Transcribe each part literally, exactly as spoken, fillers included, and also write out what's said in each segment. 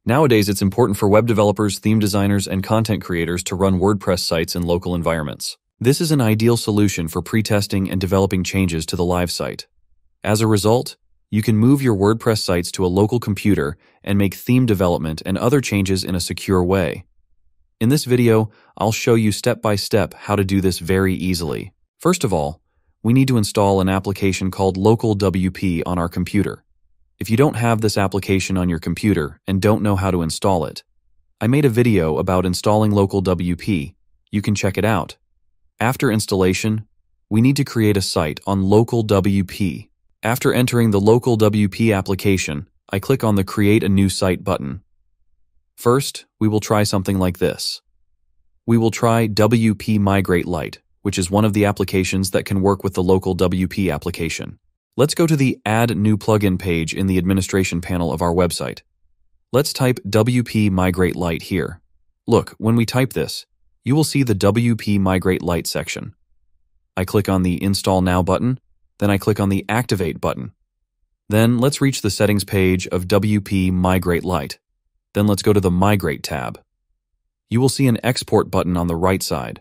Nowadays, it's important for web developers, theme designers, and content creators to run WordPress sites in local environments. This is an ideal solution for pre-testing and developing changes to the live site. As a result, you can move your WordPress sites to a local computer and make theme development and other changes in a secure way. In this video, I'll show you step by step how to do this very easily. First of all, we need to install an application called LocalWP on our computer. If you don't have this application on your computer and don't know how to install it, I made a video about installing LocalWP. You can check it out. After installation, we need to create a site on LocalWP. After entering the LocalWP application, I click on the Create a New Site button. First, we will try something like this. We will try W P Migrate Lite, which is one of the applications that can work with the LocalWP application. Let's go to the Add New Plugin page in the administration panel of our website. Let's type W P Migrate Lite here. Look, when we type this, you will see the W P Migrate Lite section. I click on the Install Now button, then I click on the Activate button. Then let's reach the settings page of W P Migrate Lite. Then let's go to the Migrate tab. You will see an Export button on the right side.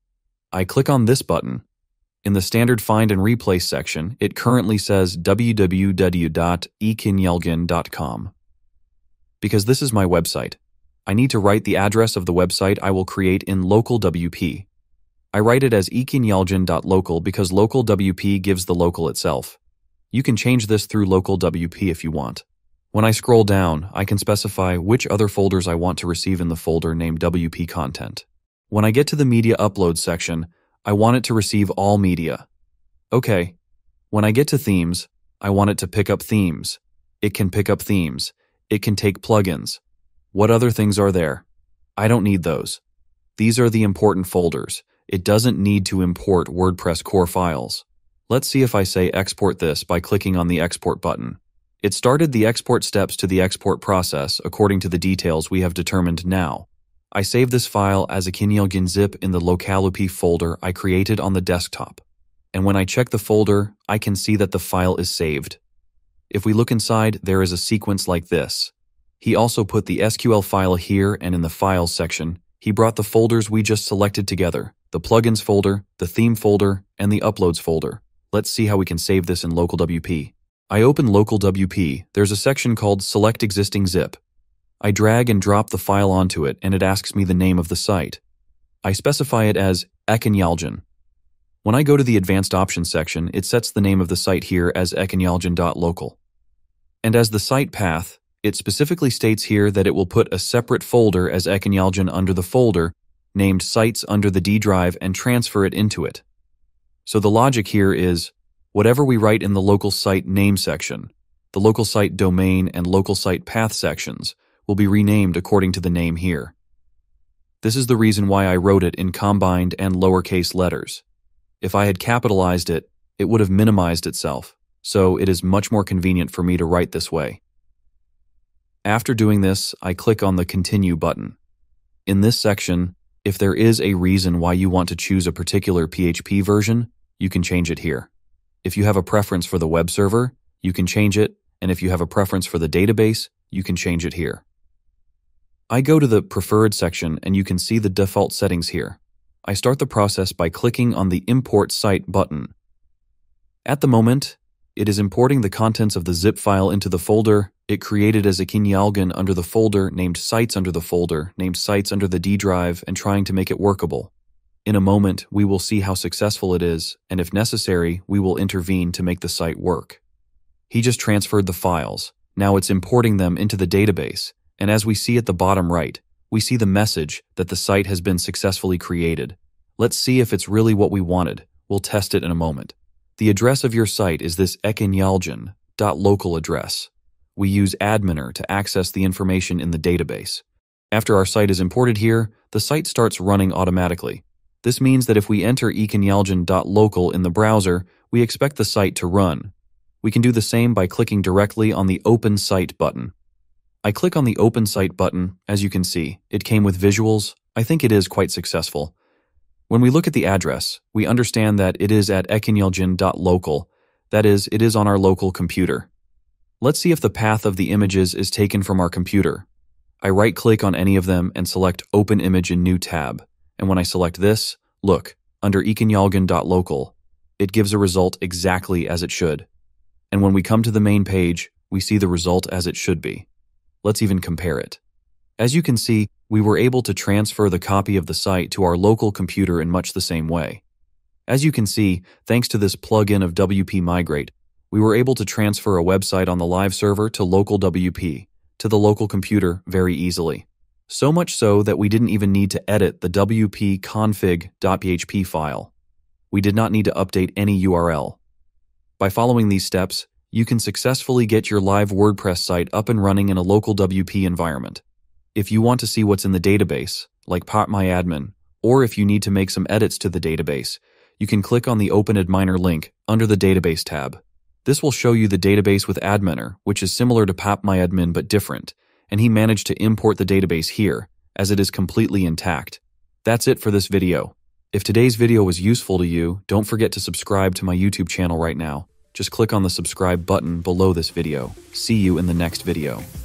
I click on this button. In the standard Find and Replace section, it currently says w w w dot ekinyelgin dot com. Because this is my website, I need to write the address of the website I will create in LocalWP. I write it as ekinyelgin dot local because LocalWP gives the local itself. You can change this through LocalWP if you want. When I scroll down, I can specify which other folders I want to receive in the folder named W P Content. When I get to the Media Upload section, I want it to receive all media. Okay. When I get to Themes, I want it to pick up themes. It can pick up themes. It can take plugins. What other things are there? I don't need those. These are the important folders. It doesn't need to import WordPress core files. Let's see if I say export this by clicking on the Export button. It started the export steps to the export process according to the details we have determined now. I save this file as a ekinyelgin zip in the LocalWP folder I created on the desktop. And when I check the folder, I can see that the file is saved. If we look inside, there is a sequence like this. He also put the S Q L file here, and in the Files section, he brought the folders we just selected together, the Plugins folder, the Theme folder, and the Uploads folder. Let's see how we can save this in LocalWP. I open LocalWP. There's a section called Select Existing Zip. I drag and drop the file onto it, and it asks me the name of the site. I specify it as ekinyelgin. When I go to the Advanced Options section, it sets the name of the site here as ekinyelgin dot local. And as the site path, it specifically states here that it will put a separate folder as ekinyelgin under the folder named Sites under the D drive and transfer it into it. So the logic here is, whatever we write in the local site name section, the local site domain and local site path sections will be renamed according to the name here. This is the reason why I wrote it in combined and lowercase letters. If I had capitalized it, it would have minimized itself, so it is much more convenient for me to write this way. After doing this, I click on the Continue button. In this section, if there is a reason why you want to choose a particular P H P version, you can change it here. If you have a preference for the web server, you can change it, and if you have a preference for the database, you can change it here. I go to the Preferred section and you can see the default settings here. I start the process by clicking on the Import Site button. At the moment, it is importing the contents of the zip file into the folder it created as ekinyelgin under the folder named Sites under the folder named Sites under the D drive and trying to make it workable. In a moment, we will see how successful it is, and if necessary, we will intervene to make the site work. He just transferred the files. Now it's importing them into the database. And as we see at the bottom right, we see the message that the site has been successfully created. Let's see if it's really what we wanted. We'll test it in a moment. The address of your site is this ekinyelgin dot local address. We use adminer to access the information in the database. After our site is imported here, the site starts running automatically. This means that if we enter ekinyelgin dot local in the browser, we expect the site to run. We can do the same by clicking directly on the Open Site button. I click on the Open Site button. As you can see, it came with visuals. I think it is quite successful. When we look at the address, we understand that it is at ekinyelgin dot local. That is, it is on our local computer. Let's see if the path of the images is taken from our computer. I right-click on any of them and select Open Image in New tab. And when I select this, look, under ikinyalgan dot local, it gives a result exactly as it should. And when we come to the main page, we see the result as it should be. Let's even compare it. As you can see, we were able to transfer the copy of the site to our local computer in much the same way. As you can see, thanks to this plugin of W P Migrate, we were able to transfer a website on the live server to LocalWP, to the local computer very easily. So much so that we didn't even need to edit the W P config dot P H P file. We did not need to update any U R L. By following these steps, you can successfully get your live WordPress site up and running in a local W P environment. If you want to see what's in the database, like PopMyAdmin, or if you need to make some edits to the database, you can click on the Open Adminer link under the Database tab. This will show you the database with Adminer, which is similar to PopMyAdmin but different, and he managed to import the database here, as it is completely intact. That's it for this video. If today's video was useful to you, don't forget to subscribe to my YouTube channel right now. Just click on the subscribe button below this video. See you in the next video.